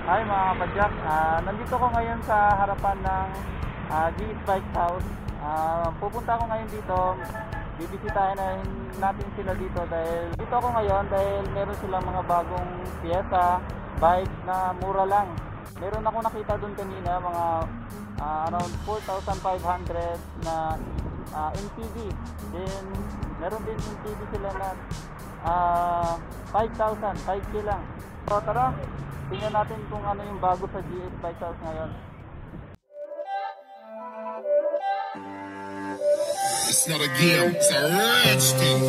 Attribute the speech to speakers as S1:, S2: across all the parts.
S1: Hi mga kapadyak, nandito ko ngayon sa harapan ng GS Bike House. Pupunta ako ngayon dito, bibisitahin natin sila dito dahil dito ako ngayon dahil meron silang mga bagong piyesa, bike na mura lang. Meron ako nakita doon kanina mga around 4,500 na MTB. Then meron din MTB sila na 5,000, 5K lang. So tara, tingnan natin kung ano yung bago sa GS Bike House ngayon.
S2: It's not a game, it's a rich thing.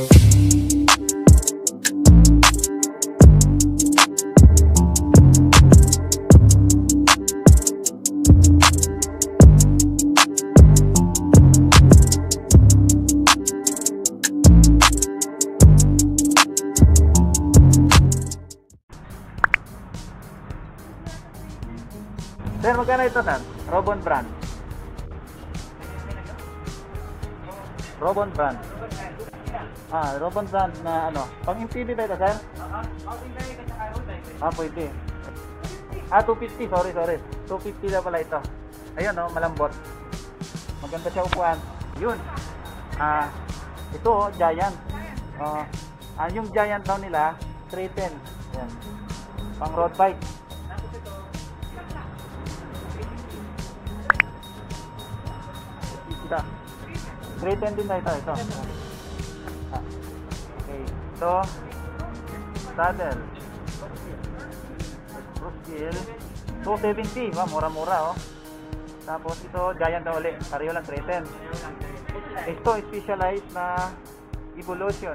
S1: Sir, magkano ito, sir? Robon brand. Robon brand. Robon brand na ano? Pang MTB ba ito, sir? Pwede. 250, sorry. 250 na pala ito. Ayun, oh, malambot. Maganda siya upuan. Yun. Ito, Giant. Yung Giant daw nila, 310. Yan. Pang road bike. Ito. 310 din na ito. Okay. Ito. Saddle. Cross wheel. 270. Mura-mura, oh. Tapos ito, Giant na uli. Pareho lang 310. Ito, specialized na Evolution.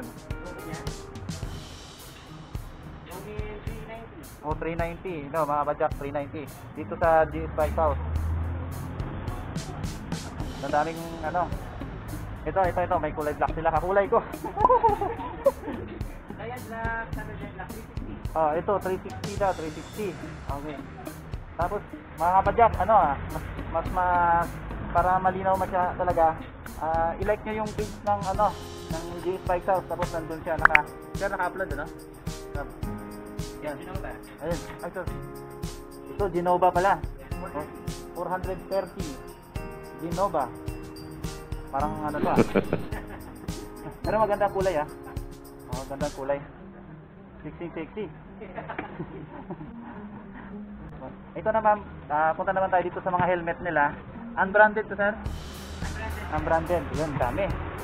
S1: 390. No, mga badyak, 390. Dito sa GS Bike House. Ang daming ano. Ito, may kulay black sila, kakulay ko. Ayan black, black 360. Ito 360 daw, 360. Okay. Tapos mga kapadyak, mas para malinaw masya talaga. I-like niyo yung page ng ng GS Bike House, tapos nandun siya naka-upload Yan. Ayun, ito Genova pala. 430. Genova. Parang to Pero magandang kulay magandang kulay. Sexy. Ito naman, punta naman tayo dito sa mga helmet nila. Unbranded to, sir? Unbranded. Yun, dami.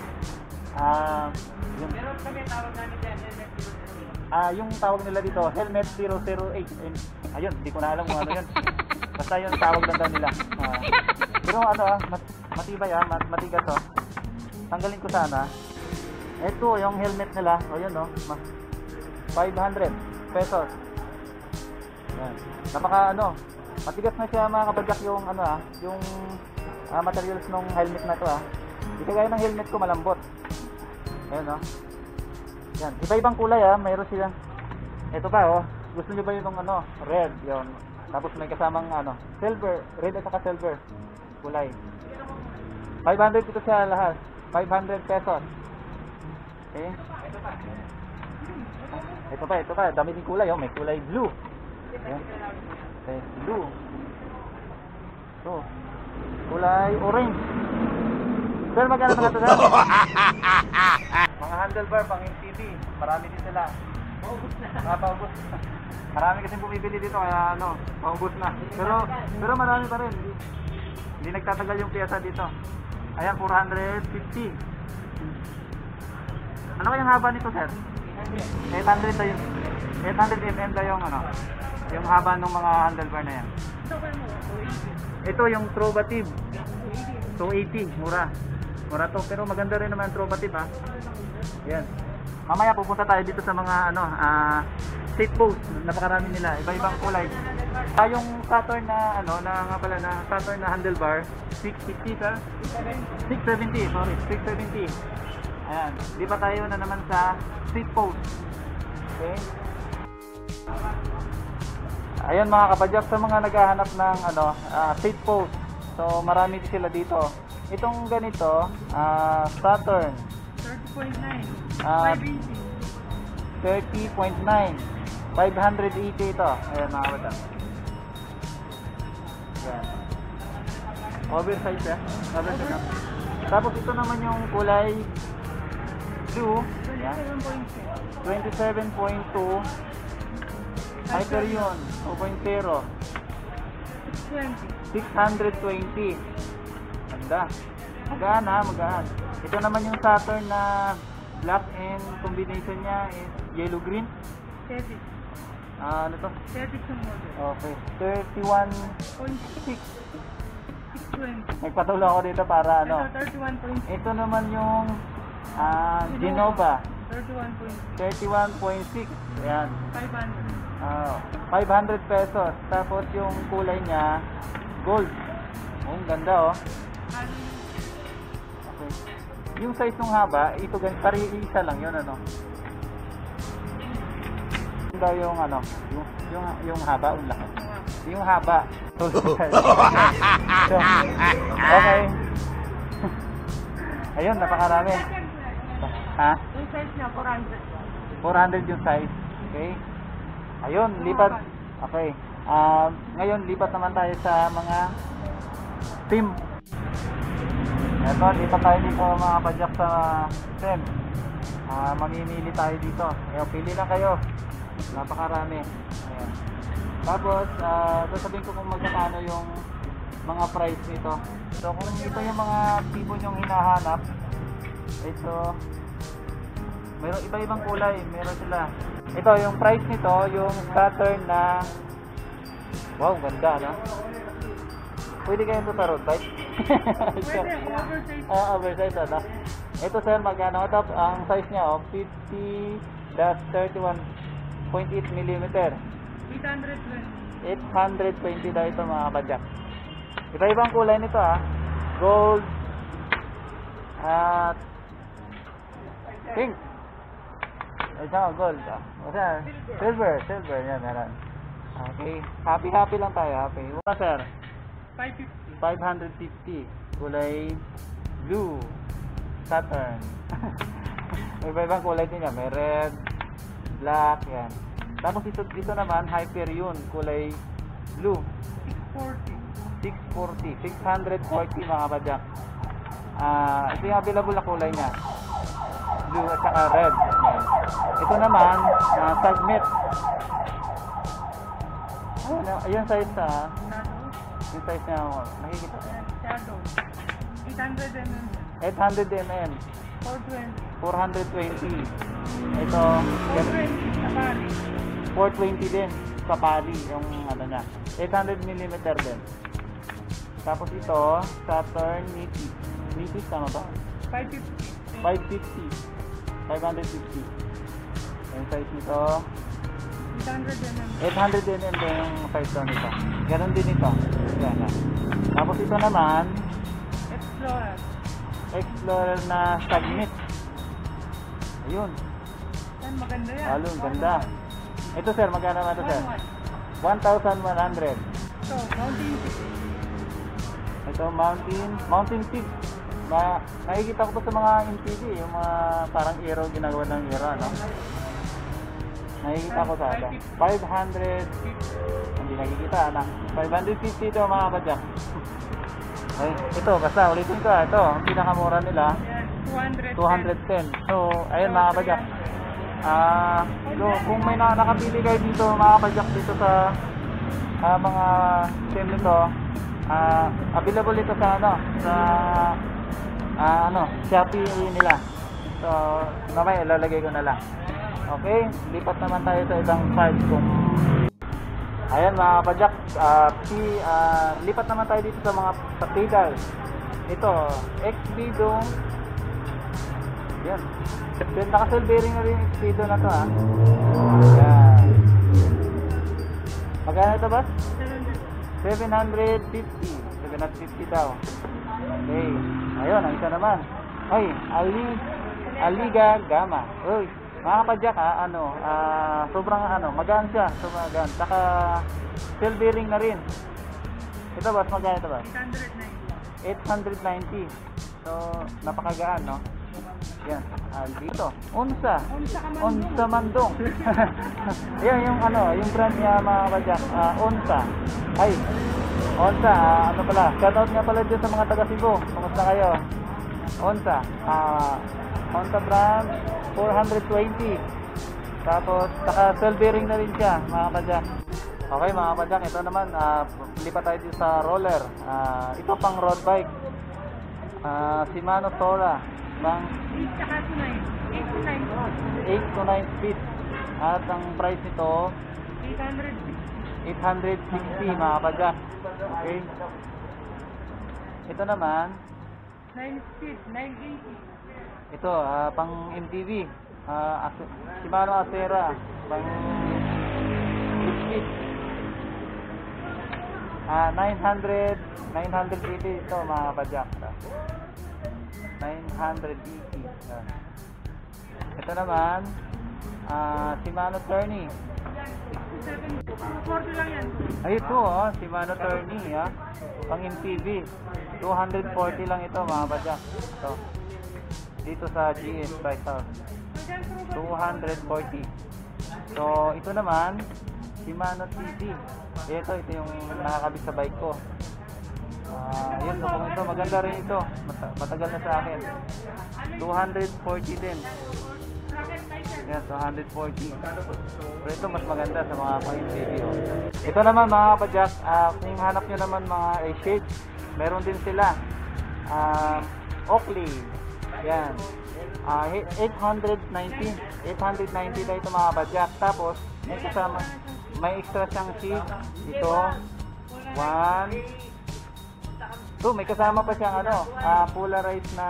S3: Meron kami tawag namin dyan, helmet 008.
S1: Yung tawag nila dito, helmet 008. Ayun, hindi ko na alam kung ano yun. Basta yun tawag lang daw nila. Pero matibay matigas Tanggalin ko sana. Ito yung helmet nila. Yun 500 pesos. Yan. Matigas na siya mga kabagyak yung yung materials ng helmet na to Hindi kagaya ng helmet ko malambot. Ayun Yan, iba-ibang kulay mayroon silang. Ito pa gusto niyo ba yung red yon. Tapos may kasamang silver, red at saka silver kulay. 500 ito siya lahat. 500 pesos. Okay? Ito pa, dami din kulay may kulay blue. Ayan. Okay, blue. So, kulay orange. Sir, magkano na ito, sir? Mga handlebar pang MTB, marami din sila. Paubos na. Marami kasi bumibili dito kaya paubos na. Pero marami pa rin. Hindi nagtatagal yung piyesa dito. Ayan, 450. Ano kayang haba nito, sir? 800 daw yung 800 mm daw yung yung haba ng mga handlebar na yan. Ito yung Trovative 280, mura to, pero maganda rin naman Trovative Yan. Mamaya pupunta tayo dito sa mga seat post, napakarami nila, iba-ibang kulay. Yung Saturn na Saturn na handlebar 660, sir? 670, sorry, 670. Ayan, di pa tayo na naman sa seat post. Okay? Ayan mga kapadyak, sa mga naghahanap ng seat post. So marami din sila dito. Itong ganito, Saturn
S3: 30.9, 580.
S1: 30.9, 580 ito. Ayan mga kapadyak. Yan. Oversize ya. Oversize na. Tapos ito naman yung kulay blue. Yan. 27.2. Hyperion 2.0. 620. Ganda. Magaan ha, magaan. Ito naman yung Saturn na black and combination niya is yellow-green. Ano to? Okay. 31.6. Nagpatuloy ako dito para ano. Ito naman yung Genova. 31.6. Ayan. 500 pesos. Tapos yung kulay niya gold. Oh, ang ganda oh. Okay. Yung size ng haba, ito isa lang yun ano. Ganda yung ano, yung haba, yung laki. Yung haba. So, okay. Ayun, napakarami. Ha?
S3: Yung size niya, 400.
S1: 400 yung size. Okay. Ayun, lipat. Okay. Ngayon, lipat naman tayo sa mga SIM. Ito, lipat tayo dito mga padyak sa SIM. Mamimili tayo dito. Ayun, pili lang kayo. Napakarami. Ayan. Tapos, sasabihin ko kung magkano yung mga price nito. So, kung ito yung mga tipo nyong hinahanap, ito, mayroon iba-ibang kulay, meron sila. Ito, yung price nito, yung Saturn na, wow, ganda, no? Pwede kayong ito sa road bike?
S3: Pwede, oversize.
S1: Oversize, ano? Ito, sir, magkano? Ito, ang size niya, 50-31.8 mm. 820 daw ito mga padyak. Iba-ibang kulay nito gold at pink. Ito gold silver yan meron. Okay, happy lang tayo, happy. Una sir 550 kulay blue Saturn. Iba-ibang kulay din yan, may red, black yan. Tapos ito naman Hyperion kulay blue 640 mga padyak. Ito yung available na kulay niya, blue at saka red. Ito naman Sagmit. Ayun size yung size niya nakikita 800 mm 420. Ito 420 din sa Pali yung ano niya, 800 mm din. Tapos ito Saturn Niti tama ba? 550 yung size nito 800 mm din yung size nito. Ganon din ito. Yan, tapos ito naman Explorer na Sagmit. Ayun.
S3: Yan, maganda yan.
S1: Alun, ganda. Ito sir, magkano naman ito sir? 1,100.
S3: So, Mountain Peak.
S1: Ito, Mountain Peak. Nakikita ko to sa mga MTV, yung mga parang arrow, ginagawa ng arrow, ano? Nakikita ko sa ito. 500. Hindi nakikita, ano? 550 ito mga badyak. Ay, ito, basta ulitin ko, ito, ang pinakamura nila.
S3: Yan,
S1: 210. So, ayun mga badyak. So, kung may nakapili kayo dito mga kadyak dito sa mga SIM nito, available ito sa Shopee nila. So, mamaya ilalagay ko na lang. Okay, lipat naman tayo sa ibang side. Ayan mga padyak, lipat naman tayo dito sa mga pedal. Ito, Xpedo. Yan. Then naka-silvering na rin yung Xpedo na to Yan. Magkano ito ba? 750 daw. Okay. Ayun, ang isa naman. Ay, Aliga Gamma. Uy, mga kapadyak sobrang magaan siya. Sobrang magaan. Saka silvering na rin. Ito ba? Magkano ito ba? 890. So, napakagaan, no? Yan, dito. Onsa.
S3: Onsa ka man.
S1: Onsa Mandong. Yan yung ano, yung brand niya mga kapadyak. Onsa. Ay, Onsa, ano pala. Shoutout nga pala dyan sa mga taga Cebu. Kumusta kayo? Onsa. Onsa brand, 420. Tapos, saka cell bearing na rin siya, mga kapadyak. Okay mga kapadyak, ito naman, lipat tayo dito sa roller. Ito pang road bike. Shimano Sora. Bang 8 to 9 speed. At ang price nito, 860 mga kapadyak. Okay. Ito naman,
S3: 9 speed, 980.
S1: ito, pang MTV. Shimano Acera. Pang 8 speed. 980 ito mga kapadyak. 980. Ito naman, Shimano Tourney.
S3: 240 lang yan.
S1: Ay ito Shimano Tourney pang MTV. 240 lang ito mga kapadyak. Ito. Dito sa GS Bike House. 240. So ito naman, Shimano TC. Ito yung nakakabit sa bike ko. Yun, kung ito, maganda rin ito. Matagal na sa akin. 240 din. Yan, 240. Pero ito mas maganda sa mga pang-video. Ito naman mga kapadyak, kung hanap nyo naman mga shades, meron din sila. Oakley. Yan. 890 na ito mga kapadyak. Tapos, may kasama, may extra siyang shade. Ito, 1. So, may kasama pa siyang polarized na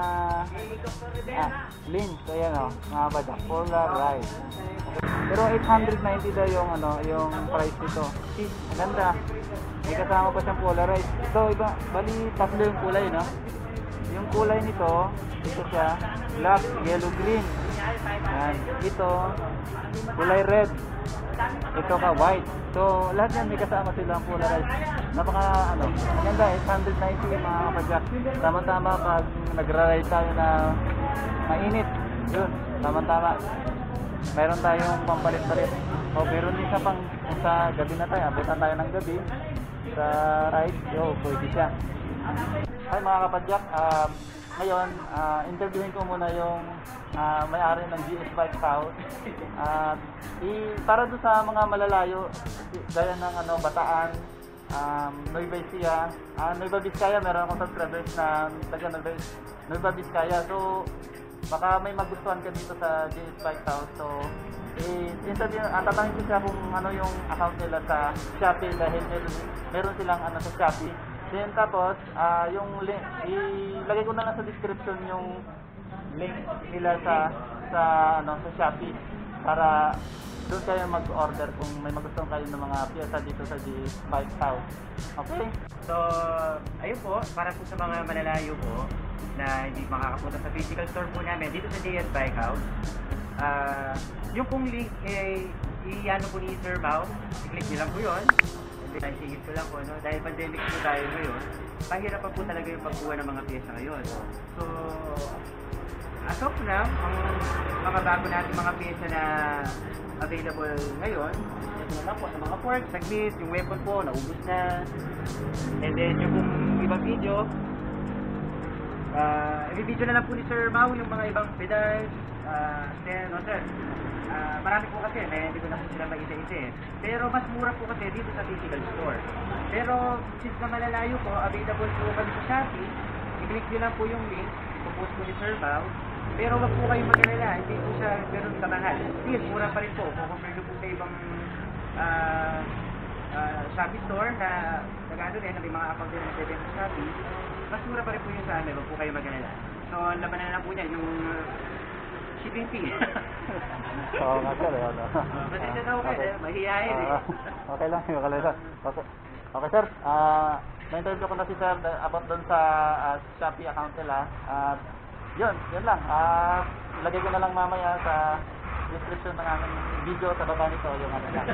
S1: lens. So, ayan mga kapadyak, polarized. Pero 890 daw yung price nito. See, maganda. May kasama pa siyang polarized. Ito, iba, bali, tatlo yung kulay, no? Yung kulay nito, ito siya, black, yellow, green. Yan. Ito, kulay red. Ito ka, white. So, lahat yan may kasama silang polarized. Napaka, maganda, 890 mga kapadyak. Tama-tama pag nagra-ride tayo na mainit. Yun, tama-tama. Meron tayong pampalit-palit. O, meron din sa gabi na tayo. Abutan tayo ng gabi sa ride. Yo, pwede siya. Hi mga kapadyak. Ngayon, interviewin ko muna yung may-ari ng GS Bike House. Para doon sa mga malalayo, gaya ng Bataan, Nueva Ecija, Nueva Vizcaya, meron akong subscribers na taga Nueva Vizcaya. So, baka may magustuhan ka dito sa GS Bike House. So, tatangin ko siya kung ano yung account nila sa Shopee dahil meron silang sa Shopee. Then tapos, yung link, ilagay ko na lang sa description yung link nila sa Shopee para doon kayo mag-order kung may magustuhan kayo ng mga piyesa dito sa GS Bike House. Okay?
S4: So, ayun po, para po sa mga malalayo po na hindi makakapunta sa physical store po namin dito sa GS Bike House, yung pong link i-ano po ni Sir Mau, i-click nyo lang po yun. Singit ko lang po, dahil pandemic po tayo ngayon, pahirap pa po talaga yung pagkuha ng mga pyesa ngayon. So, as of now, ang mga bago natin mga pyesa na available ngayon, ito na lang po sa mga forks, saglit, yung weapon po, naubos na. And then yung kung ibang video, i-video na lang po ni Sir Mau yung mga ibang pedals, marami po kasi, hindi ko na po sila mag-isa-isa eh. Pero mas mura po kasi dito sa physical store. Pero since na malalayo po, available po kami sa Shopee, i-click nyo lang po yung link, pupost po ni Sir Mau. Pero wag po kayong mag-alala, hindi po siya ganun kamahal. Still, mura pa rin po. Kung compare nyo po sa ibang Shopee store na nag-ano rin, na may mga account din na nag-debit sa Shopee, mas mura pa rin po yung sa amin, wag po kayong mag-alala. So, laban na lang po niya, yung shipping fee.
S1: Oo nga sir.
S4: Pasensya na okay, mahihayin eh.
S1: Okay lang, okay lang. Okay sir, na-interview ko na si sir about doon sa Shopee account nila. Yun lang. Ilagay ko na lang mamaya sa description ng aming video sa baba nito yung lang.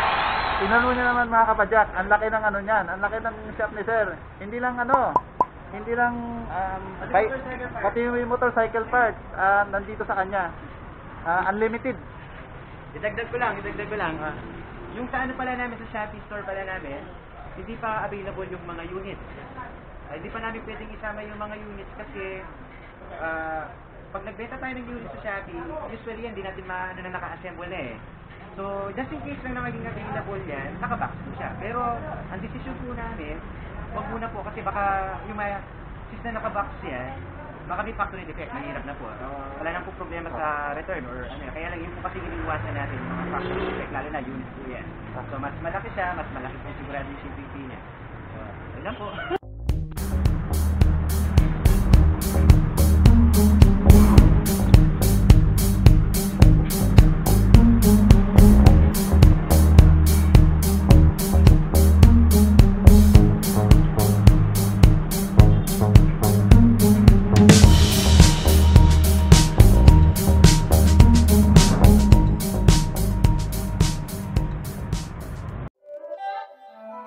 S1: Tingnan mo niyo naman mga kapadyak, ang laki ng niyan, ang laki ng shop ni sir. Hindi lang hindi lang pati yung motorcycle parts nandito sa kanya. Unlimited.
S4: Idagdag ko lang. Yung sa ano pala namin, sa Shopee store pala namin, hindi pa available yung mga units. Hindi pa namin pwedeng isama yung mga units kasi pag nagbenta tayo ng units sa Shopee, usually yan, hindi natin naka-assemble na eh. So, just in case lang na maging available yan, naka-box po siya. Pero, ang decision po namin, wag muna po kasi baka yung since na naka-box yan, baka may factory defect, mahirap na po. Wala nang po problema sa return or ano. Kaya lang yun po kasi iniiwasan natin yung mga factory defect, lalo na units po yan. So, mas malaki siya, mas malaki po sigurado yung shipping fee niya. So, yun lang po.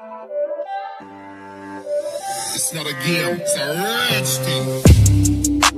S2: It's not a game, it's a rich thing.